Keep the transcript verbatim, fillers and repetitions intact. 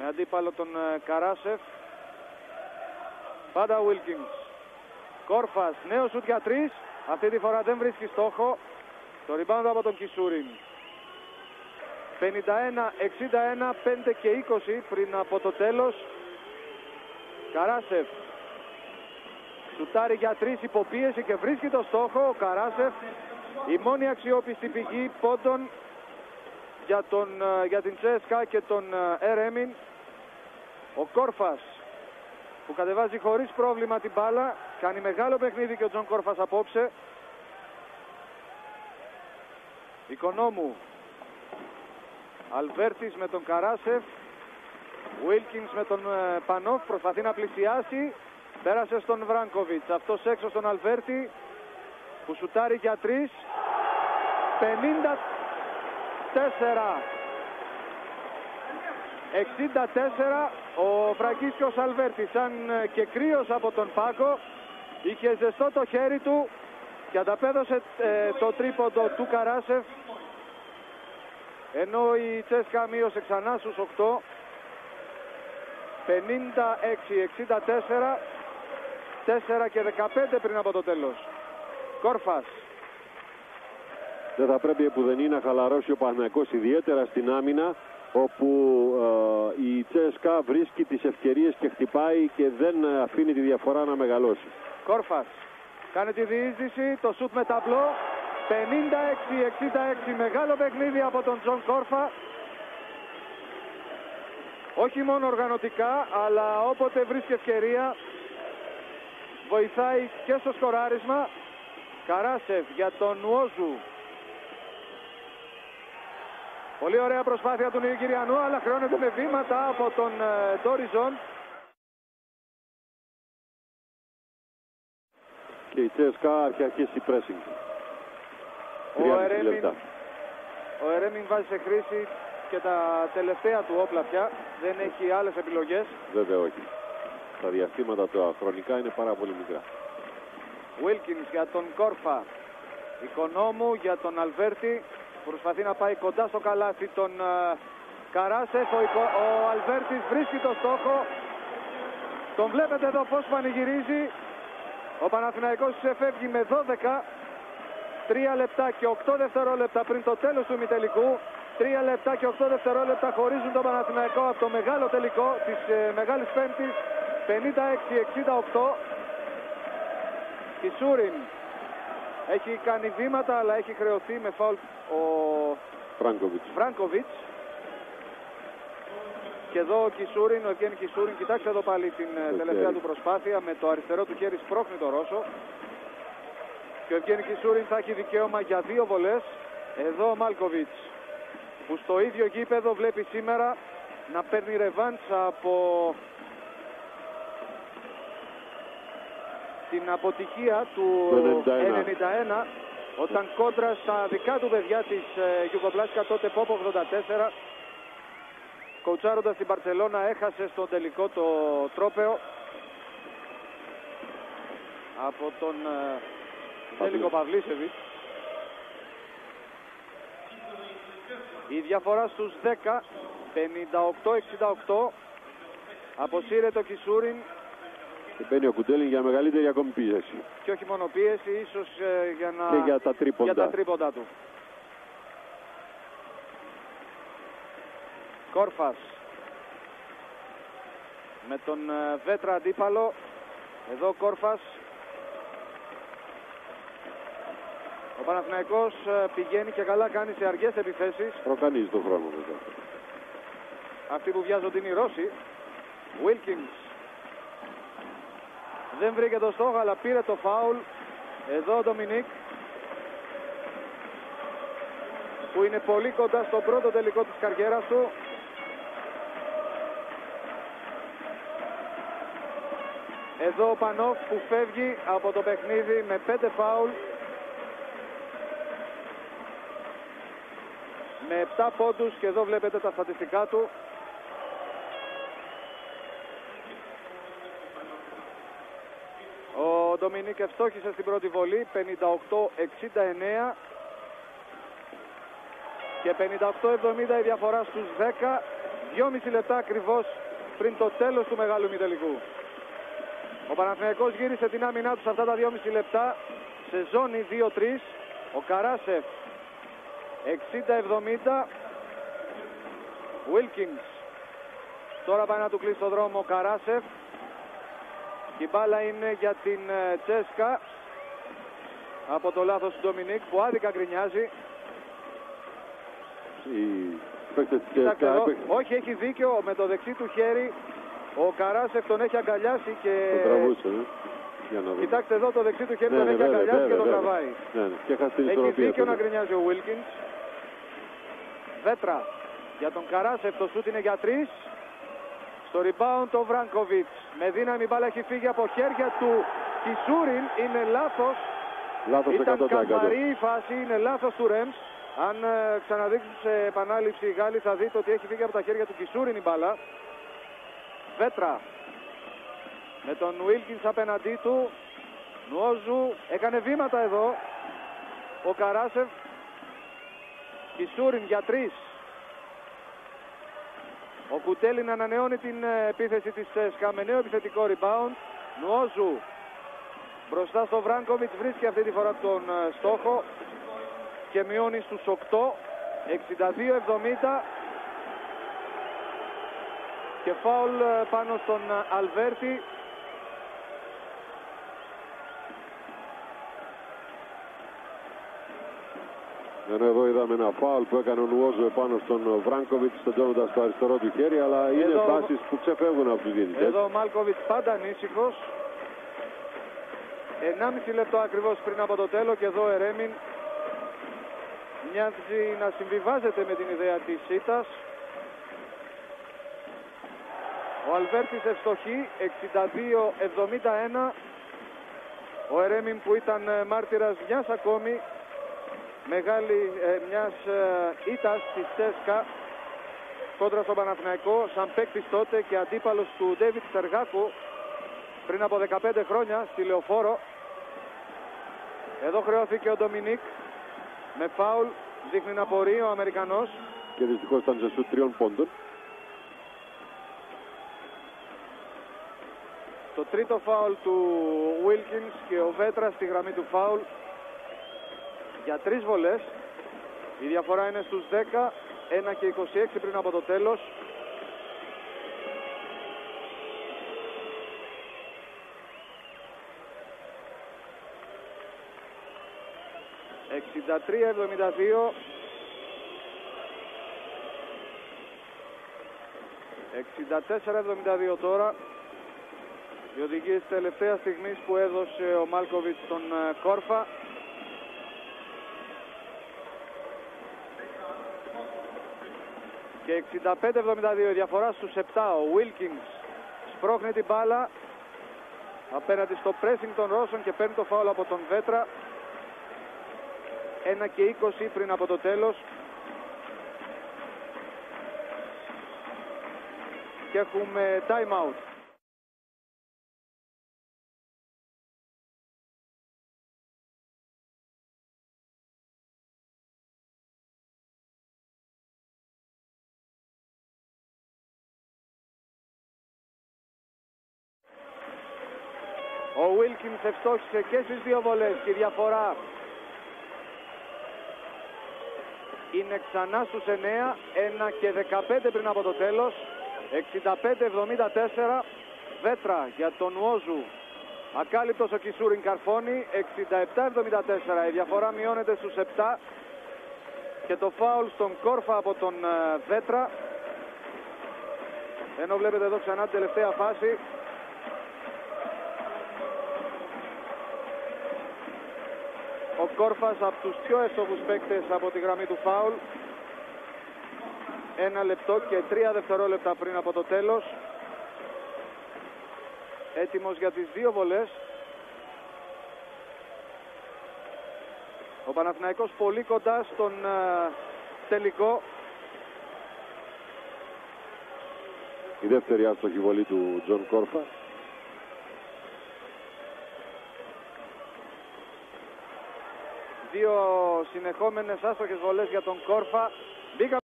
με αντίπαλο τον Καράσεφ. Πάντα ο Βίλκινς. Κόρφας, νέο σουτ για τρεις. Αυτή τη φορά δεν βρίσκει στόχο. Το rebound από τον Κισούριν. πενήντα ένα εξήντα ένα, πέντε και είκοσι πριν από το τέλος. Καράσεφ. Σουτάρει για τρεις, υποπίεση και βρίσκει το στόχο. Ο Καράσεφ, η μόνη αξιόπιστη πηγή πόντων για, τον, για την Τσέσκα και τον Ερέμιν. Ο Κόρφας, που κατεβάζει χωρίς πρόβλημα την μπάλα. Κάνει μεγάλο παιχνίδι και ο Τζον Κόρφας απόψε. Οικονόμου. Αλβέρτης με τον Καράσεφ. Βίλκινς με τον Πανόφ. Προσπαθεί να πλησιάσει. Πέρασε στον Βράνκοβιτς. Αυτός έξω στον Αλβέρτη, που σουτάρει για τρεις. πενήντα τέσσερα εξήντα τέσσερα. Ο Φραγκίσκιος Αλβέρτης, σαν και κρύος από τον πάγκο, είχε ζεστό το χέρι του και ανταπέδωσε ε, το τρίποντο του Καράσεφ, ενώ η Τσέσκα μείωσε ξανά στους οκτώ. πενήντα έξι εξήντα τέσσερα, τέσσερα και δεκαπέντε πριν από το τέλος. Κόρφας. Δεν θα πρέπει επουδενή να χαλαρώσει ο Παναθηναϊκός, ιδιαίτερα στην άμυνα, όπου ε, η Τσέσκα βρίσκει τις ευκαιρίες και χτυπάει και δεν αφήνει τη διαφορά να μεγαλώσει. Κόρφας κάνει τη διείσδυση, το σουτ με ταμπλό. πενήντα έξι εξήντα έξι, μεγάλο παιχνίδι από τον Τζον Κόρφα. Όχι μόνο οργανωτικά, αλλά όποτε βρίσκει ευκαιρία βοηθάει και στο σκοράρισμα. Καράσεφ για τον Νουόζου. Πολύ ωραία προσπάθεια του Νιγηριανού, αλλά χρεώνεται με βήματα από τον Ντόριζον. Και η Τσέσκα έχει αρχίσει pressing. Ο Ερέμιν, ο Ερέμιν βάζει σε χρήση και τα τελευταία του όπλα πια. Δεν έχει άλλες επιλογές. Βέβαια όχι. Τα διαστήματα τα χρονικά είναι πάρα πολύ μικρά. Βίλκινς για τον Κόρφα. Οικονόμου για τον Αλβέρτη. Προσπαθεί να πάει κοντά στο καλάθι τον uh, Καράσεφ. Ο, ο Αλβέρτης βρίσκει το στόχο. Τον βλέπετε εδώ πώς πανηγυρίζει. Ο Παναθηναϊκός φεύγει με δώδεκα. τρία λεπτά και οκτώ δευτερόλεπτα πριν το τέλος του ημιτελικού. τρία λεπτά και οκτώ δευτερόλεπτα χωρίζουν τον Παναθηναϊκό από το μεγάλο τελικό της ε, Μεγάλης Πέμπτης. πενήντα έξι εξήντα οκτώ. Κισούριν έχει κάνει βήματα, αλλά έχει χρεωθεί με φάουλ ο Φράνκοβιτς. Φράνκοβιτς. Και εδώ ο Κισούριν, ο Ευγένη Κισούριν, κοιτάξτε εδώ πάλι την το τελευταία χέρι του προσπάθεια. Με το αριστερό του χέρι σπρώχνει το Ρώσο. Και ο Ευγένη Κισούριν θα έχει δικαίωμα για δύο βολές. Εδώ ο Μάλκοβιτς, που στο ίδιο γήπεδο βλέπει σήμερα να παίρνει ρεβάνς από την αποτυχία του ενενήντα ένα, όταν κόντρα στα δικά του παιδιά της Γιουγκοσλαβία, τότε Πόπ ογδόντα τέσσερα, κοουτσάροντας την Μπαρσελόνα, έχασε στο τελικό το τρόπαιο από τον Ζέλικο Παυλίσεβιτς. Η διαφορά στους δέκα, πενήντα οκτώ εξήντα οκτώ. Αποσύρεται ο Κισούριν. Και μπαίνει ο Κουντέλιν για μεγαλύτερη ακόμη πίεση. Και όχι μόνο πίεση, ίσως ε, για, να... και για τα τρίποντα. για τα τρίποντα του. Κόρφας με τον ε, Βέτρα αντίπαλο. Εδώ Κόρφας. Ο Παναθηναϊκός ε, πηγαίνει και καλά κάνει σε αργές επιθέσεις. Προκανίζει τον χρόνο μετά. Αυτοί που βιάζονται είναι οι Ρώσοι. Βίλκινς. Δεν βρήκε το στόχο, αλλά πήρε το φάουλ. Εδώ ο Ντομινίκ, που είναι πολύ κοντά στον πρώτο τελικό της καριέρας του. Εδώ ο Πανόφ, που φεύγει από το παιχνίδι με πέντε φάουλ. Με επτά πόντους, και εδώ βλέπετε τα στατιστικά του. Ο Ντομινίκ ευστόχησε στην πρώτη βολή, πενήντα οκτώ εξήντα εννέα, και πενήντα οκτώ εβδομήντα η διαφορά στους δέκα. δυόμιση λεπτά ακριβώς πριν το τέλος του μεγάλου ημιτελικού. Ο Παναθηναϊκός γύρισε την άμυνά του σε αυτά τα δυόμιση λεπτά σε ζώνη δύο τρία. Ο Καράσεφ εξήντα εβδομήντα. Wilkins τώρα πάει να του κλείσει το δρόμο ο Καράσεφ. Η μπάλα είναι για την Τσέσκα από το λάθος του Ντομινίκ που άδικα γκρινιάζει. Η... Κοιτάξτε εδώ, όχι, έχει δίκιο, με το δεξί του χέρι ο Καράσεφ τον έχει αγκαλιάσει και... Το τραβούσε, ναι. Για να δούμε. Κοιτάξτε εδώ, το δεξί του χέρι ναι, τον ναι, έχει βέβαια, αγκαλιάσει βέβαια, και τον βέβαια. τραβάει. Ναι, ναι. Και έχει δίκιο να γκρινιάζει ο Wilkins. Βέτρα για τον Καράσεφ, το σούτ είναι για τρεις. Στο rebound ο Βράνκοβιτς. Με δύναμη μπάλα έχει φύγει από χέρια του Κισούριν. Είναι λάθος. Λάθος Ήταν εκατό τοις εκατό. καθαρή η φάση, είναι λάθος του Ρέμς. Αν ε, ξαναδείξουν σε επανάληψη οι Γάλλοι θα δείτε ότι έχει φύγει από τα χέρια του Κισούριν η μπάλα. Βέτρα με τον Wilkins απέναντί του. Νουόζου έκανε βήματα εδώ. Ο Καράσεφ. Κισούριν για τρεις. Ο Κουτέλιν ανανεώνει την επίθεση της ΣΚΑ με νέο επιθετικό rebound. Νουόζου μπροστά στο Βράνκοβιτς, βρίσκει αυτή τη φορά τον στόχο και μειώνει στους οκτώ. εξήντα δύο εβδομήντα. Και φάουλ πάνω στον Αλβέρτη. Ενώ εδώ είδαμε ένα φάουλ που έκανε ο Νουόζο επάνω στον Βράνκοβιτς, στεντώνοντας το αριστερό του χέρι, αλλά είναι εδώ... τάσεις που ξεφεύγουν από τους διαιτητές. Εδώ ο Μάλκοβιτς πάντα ανήσυχος. ενάμιση λεπτό ακριβώς πριν από το τέλος και εδώ ο Ερέμιν μοιάζει να συμβιβάζεται με την ιδέα της ήττας. Ο Αλβέρτης ευστοχή, εξήντα δύο εβδομήντα ένα. Ο Ερέμιν που ήταν μάρτυρας μιας ακόμη μεγάλη ε, μιας ε, ήττας της ΣΚΑ κόντρα στον Παναθηναϊκό, σαν παίκτης τότε και αντίπαλος του Ντέιβιτ Στεργάκου πριν από δεκαπέντε χρόνια στη Λεωφόρο. Εδώ χρεώθηκε ο Ντομινίκ με φάουλ, δείχνει να απορεί ο Αμερικανός. Και δυστυχώς ήταν σε σουτ τριών πόντων. Το τρίτο φάουλ του Wilkins και ο Βέτρα στη γραμμή του φάουλ για τρεις βολές. Η διαφορά είναι στους δέκα, ένα και είκοσι έξι πριν από το τέλος. εξήντα τρία εβδομήντα δύο. εξήντα τέσσερα εβδομήντα δύο τώρα. Οι οδηγίες τελευταία στιγμής που έδωσε ο Μάλκοβιτς στον Κόρφα. Και εξήντα πέντε εβδομήντα δύο η διαφορά στους επτά. Ο Wilkins σπρώχνει την μπάλα απέναντι στο pressing των Ρώσων και παίρνει το φάουλ από τον Βέτρα. ένα και είκοσι πριν από το τέλος. Και έχουμε time out. Ο Wilkins ευστόχησε και στις δύο βολές και η διαφορά είναι ξανά στους εννέα, ένα και δεκαπέντε πριν από το τέλος. εξήντα πέντε εβδομήντα τέσσερα. Βέτρα για τον Νουόζου. Ακάλυπτος ο Κισούριν καρφώνει. εξήντα επτά εβδομήντα τέσσερα. Η διαφορά μειώνεται στους επτά. Και το φάουλ στον Κόρφα από τον Βέτρα. Ενώ βλέπετε εδώ ξανά την τελευταία φάση. Ο Κόρφας από τους πιο εύστοχους παίκτες από τη γραμμή του φάουλ. Ένα λεπτό και τρία δευτερόλεπτα πριν από το τέλος. Έτοιμος για τις δύο βολές. Ο Παναθηναϊκός πολύ κοντά στον uh, τελικό. Η δεύτερη άστοχη βολή του Τζον Κόρφα. Δύο συνεχόμενες άστοχες βολές για τον Κόρφα. Μπήκα